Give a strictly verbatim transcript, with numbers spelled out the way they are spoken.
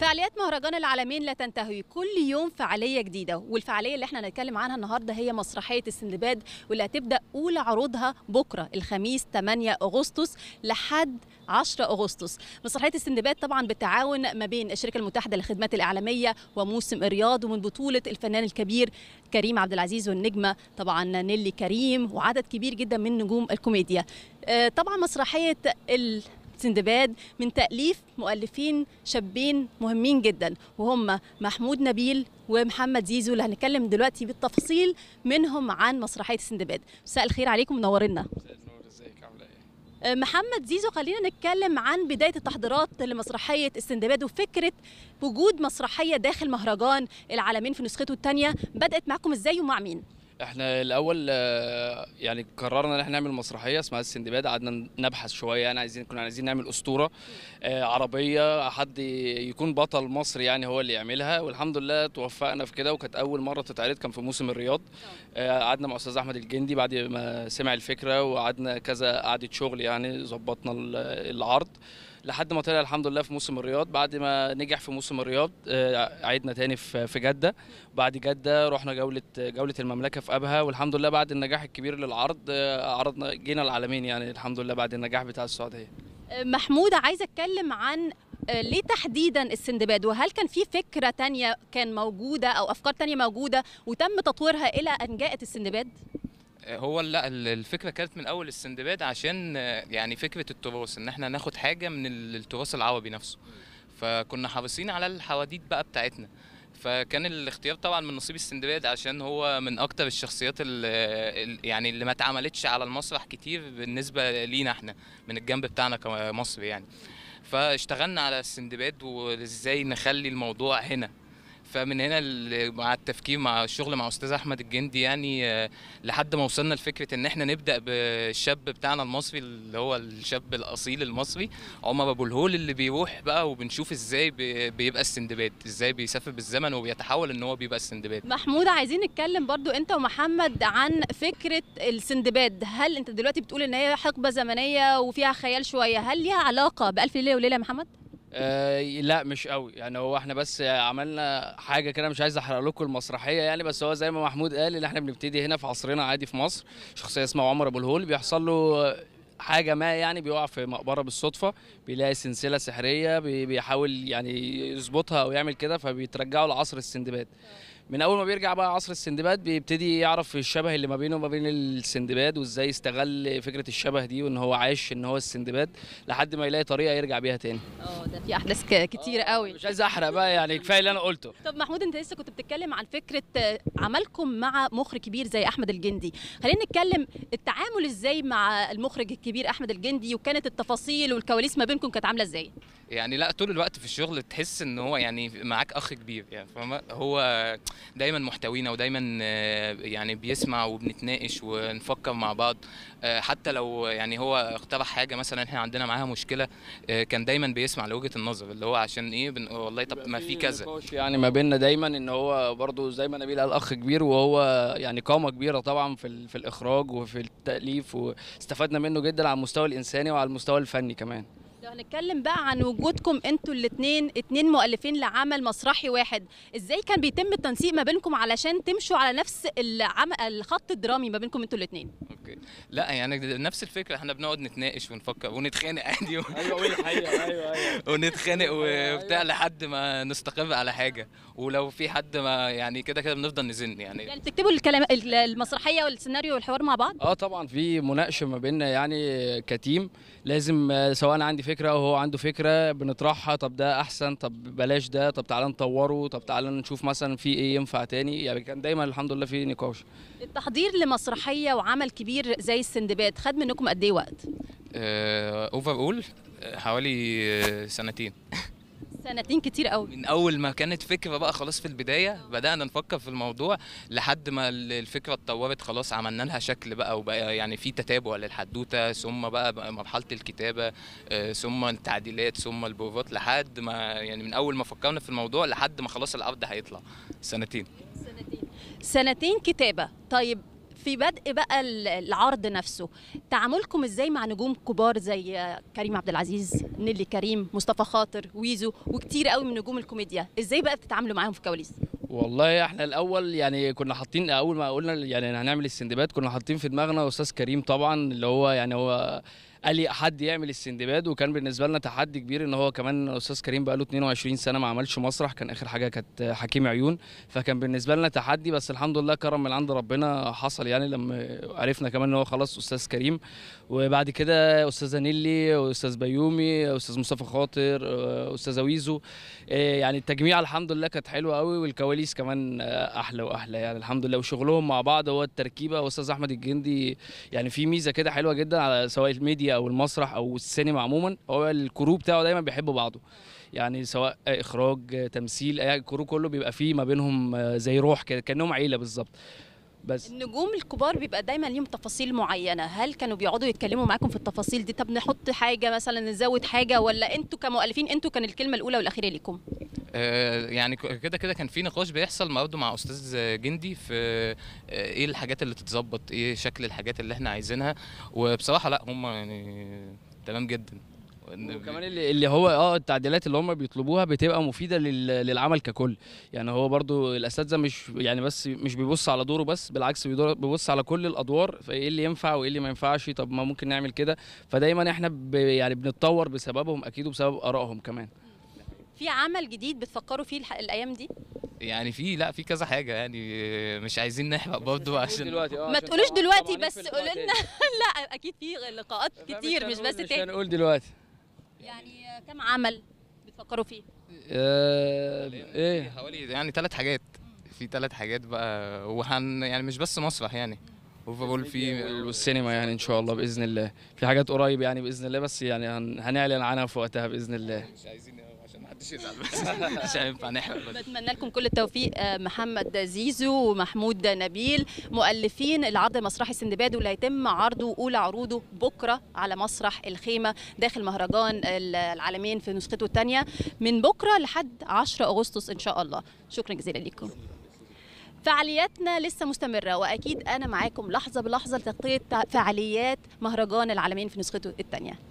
فعاليات مهرجان العالمين لا تنتهي، كل يوم فعالية جديدة، والفعالية اللي احنا هنتكلم عنها النهاردة هي مسرحية السندباد، واللي هتبدأ أولى عروضها بكرة الخميس ثمانية أغسطس لحد عشرة أغسطس. مسرحية السندباد طبعا بالتعاون ما بين الشركة المتحدة للخدمات الإعلامية وموسم الرياض، ومن بطولة الفنان الكبير كريم عبد العزيز والنجمة طبعا نيلي كريم وعدد كبير جدا من نجوم الكوميديا. طبعا مسرحية ال سندباد من تأليف مؤلفين شابين مهمين جدا، وهم محمود نبيل ومحمد زيزو، اللي هنتكلم دلوقتي بالتفصيل منهم عن مسرحية السندباد. مساء الخير عليكم، منورنا. مساء النور، ازيك عامله ايه؟ محمد زيزو، خلينا نتكلم عن بداية التحضيرات لمسرحية السندباد وفكرة وجود مسرحية داخل مهرجان العالمين في نسخته الثانية، بدأت معكم ازاي ومع مين؟ احنا الاول يعني قررنا ان احنا نعمل مسرحيه اسمها السندباد. قعدنا نبحث شويه، يعني عايزين كنا عايزين نعمل اسطوره عربيه، حد يكون بطل مصري يعني هو اللي يعملها، والحمد لله توفقنا في كده. وكانت اول مره تتعرض كان في موسم الرياض. قعدنا مع استاذ احمد الجندي بعد ما سمع الفكره، وقعدنا كذا قعده شغل يعني ظبطنا العرض لحد ما طلع الحمد لله في موسم الرياض. بعد ما نجح في موسم الرياض عيدنا تاني في جده. بعد جده رحنا جوله جوله المملكه في ابها، والحمد لله بعد النجاح الكبير للعرض عرضنا جينا العالمين يعني الحمد لله بعد النجاح بتاع السعوديه. محمود، عايزه اتكلم عن ليه تحديدا السندباد، وهل كان في فكره تانية كان موجوده او افكار تانية موجوده وتم تطويرها الى ان جاءت السندباد؟ هو لا، الفكره كانت من اول السندباد عشان يعني فكره التراث، ان احنا ناخد حاجه من التراث العربي نفسه، فكنا حريصين على الحواديت بقى بتاعتنا. فكان الاختيار طبعا من نصيب السندباد عشان هو من اكتر الشخصيات اللي يعني اللي ما اتعملتش على المسرح كتير بالنسبه لينا احنا من الجنب بتاعنا كمصر يعني. فاشتغلنا على السندباد وازاي نخلي الموضوع هنا. فمن هنا مع التفكير مع الشغل مع استاذ احمد الجندي يعني لحد ما وصلنا لفكره ان احنا نبدا بالشاب بتاعنا المصري اللي هو الشاب الاصيل المصري عمر ابو الهول، اللي بيروح بقى وبنشوف ازاي بيبقى السندباد، ازاي بيسافر بالزمن وبيتحول ان هو بيبقى السندباد. محمود، عايزين نتكلم برضو انت ومحمد عن فكره السندباد. هل انت دلوقتي بتقول ان هي حقبه زمنيه وفيها خيال شويه، هل ليها علاقه بألف ليله وليله يا محمد؟ آه لا مش قوي يعني، هو احنا بس عملنا حاجه كده، مش عايز احرق لكم المسرحيه يعني، بس هو زي ما محمود قال ان احنا بنبتدي هنا في عصرنا عادي في مصر. شخصيه اسمها عمر ابو الهول بيحصل له حاجه ما يعني، بيقع في مقبره بالصدفه، بيلاقي سلسله سحريه بيحاول يعني يظبطها او يعمل كده، فبيترجعوا لعصر السندباد. من اول ما بيرجع بقى عصر السندباد بيبتدي يعرف الشبه اللي ما بينه وما بين السندباد، وازاي يستغل فكره الشبه دي، وان هو عايش ان هو السندباد لحد ما يلاقي طريقه يرجع بيها تاني. اه ده في احداث كتيره قوي، مش عايز احرق بقى يعني، كفايه اللي انا قلته. طب محمود، انت لسه كنت بتتكلم عن فكره عملكم مع مخرج كبير زي احمد الجندي، خلينا نتكلم التعامل ازاي مع المخرج الكبير احمد الجندي، وكانت التفاصيل والكواليس ما بينكم كانت عامله ازاي؟ يعني لا، طول الوقت في الشغل تحس ان هو يعني معاك اخ كبير يعني، هو دايما محتوينا ودايما يعني بيسمع وبنتناقش ونفكر مع بعض. حتى لو يعني هو اقترح حاجه مثلا احنا عندنا معاها مشكله، كان دايما بيسمع لوجهه النظر، اللي هو عشان ايه بن... والله طب ما في كذا يعني ما بيننا دايما، ان هو برضو زي ما نبيل قال اخ كبير، وهو يعني قامه كبيره طبعا في في الاخراج وفي التاليف، واستفدنا منه جدا على المستوى الانساني وعلى المستوى الفني كمان. لو هنتكلم بقى عن وجودكم انتوا الاثنين اتنين مؤلفين لعمل مسرحي واحد، ازاي كان بيتم التنسيق ما بينكم علشان تمشوا على نفس العمل الخط الدرامي ما بينكم انتوا الاثنين؟ اوكي، لا يعني نفس الفكره، احنا بنقعد نتناقش ونفكر ونتخانق عادي و... ايوه الحقيقه ايوه ايوه ونتخانق وبتاع لحد ما نستقر على حاجه، ولو في حد ما يعني كده كده بنفضل نزن يعني. يعني بتكتبوا الكلام المسرحيه والسيناريو والحوار مع بعض؟ اه طبعا في مناقشه ما بيننا يعني كتيم، لازم سواء انا عندي فكره وهو عنده فكره بنطرحها، طب ده احسن، طب بلاش ده، طب تعالى نطوره، طب تعالى نشوف مثلا في ايه ينفع تاني يعني. كان دايما الحمد لله في نقاش. التحضير لمسرحيه وعمل كبير زي السندباد خد منكم قد ايه وقت؟ اوفر اول حوالي سنتين. سنتين كتير قوي. من اول ما كانت فكره بقى خلاص في البدايه بدانا نفكر في الموضوع لحد ما الفكره اتطورت خلاص، عملنا لها شكل بقى وبقى يعني في تتابع للحدوته، ثم بقى, بقى مرحله الكتابه، ثم التعديلات، ثم البروفات، لحد ما يعني من اول ما فكرنا في الموضوع لحد ما خلاص العرض هيطلع. سنتين سنتين سنتين كتابه. طيب في بدء بقى العرض نفسه، تعاملكم ازاي مع نجوم كبار زي كريم عبد العزيز، نيلي كريم، مصطفى خاطر، ويزو، وكتير قوي من نجوم الكوميديا، ازاي بقى بتتعاملوا معاهم في الكواليس؟ والله احنا الاول يعني كنا حاطين، اول ما قلنا يعني هنعمل السندباد كنا حاطين في دماغنا استاذ كريم طبعا، اللي هو يعني هو قال لي حد يعمل السندباد، وكان بالنسبه لنا تحدي كبير ان هو كمان استاذ كريم بقى له اتنين وعشرين سنه ما عملش مسرح، كان اخر حاجه كانت حكيم عيون، فكان بالنسبه لنا تحدي، بس الحمد لله كرم من عند ربنا حصل يعني لما عرفنا كمان ان هو خلاص استاذ كريم. وبعد كده استاذه نيلي واستاذ بيومي، استاذ مصطفى خاطر، استاذه ويزو، يعني التجميع الحمد لله كانت حلوه قوي، والكواليس كمان احلى واحلى يعني الحمد لله، وشغلهم مع بعض هو التركيبه. واستاذ احمد الجندي يعني في ميزه كده حلوه جدا على سواء الميديا او المسرح او السينما عموما، هو الكرو بتاعه دايما بيحبوا بعضه، يعني سواء اخراج تمثيل اي الكرو كله بيبقى فيه ما بينهم زي روح كده كانهم عيله بالظبط. بس النجوم الكبار بيبقى دايما ليهم تفاصيل معينه، هل كانوا بيقعدوا يتكلموا معاكم في التفاصيل دي؟ طب نحط حاجه مثلا، نزود حاجه، ولا انتوا كمؤلفين انتوا كان الكلمه الاولى والاخيره ليكم؟ آه يعني كده كده كان في نقاش بيحصل برضه مع استاذ جندي في آه ايه الحاجات اللي تتظبط، ايه شكل الحاجات اللي احنا عايزينها، وبصراحه لا هم يعني تمام جدا. وكمان اللي, اللي هو اه التعديلات اللي هم بيطلبوها بتبقى مفيده للعمل ككل، يعني هو برضو الاساتذه مش يعني بس مش بيبص على دوره بس، بالعكس بيبص على كل الادوار، فايه اللي ينفع وايه اللي ما ينفعش، طب ما ممكن نعمل كده، فدايما احنا يعني بنتطور بسببهم اكيد وبسبب ارائهم كمان. في عمل جديد بتفكروا فيه الايام دي؟ يعني في لا في كذا حاجه، يعني مش عايزين نحرق برضه عشان دلوقتي اه ما تقولوش دلوقتي، بس قولوا لنا. لا اكيد في لقاءات كتير مش بس مش هنقول دلوقتي. يعني كم عمل بتفكروا فيه؟ آه ايه حوالي يعني ثلاث حاجات، في ثلاث حاجات بقى، وهن يعني مش بس مسرح يعني، وبقول في والسينما يعني ان شاء الله باذن الله في حاجات قريب يعني باذن الله، بس يعني هنعلن عنها في وقتها باذن الله. مش عايزين عشان محدش يزعل بس مش هينفع نحرق. بتمنى لكم كل التوفيق. محمد زيزو ومحمود نبيل مؤلفين العرض المسرحي السندباد، واللي هيتم عرضه اولى عروضه بكره على مسرح الخيمه داخل مهرجان العالمين في نسخته الثانيه من بكره لحد عشرة أغسطس ان شاء الله. شكرا جزيلا لكم. فعالياتنا لسه مستمرة، وأكيد أنا معاكم لحظة بلحظة لتغطية فعاليات مهرجان العالمين في نسخته الثانية.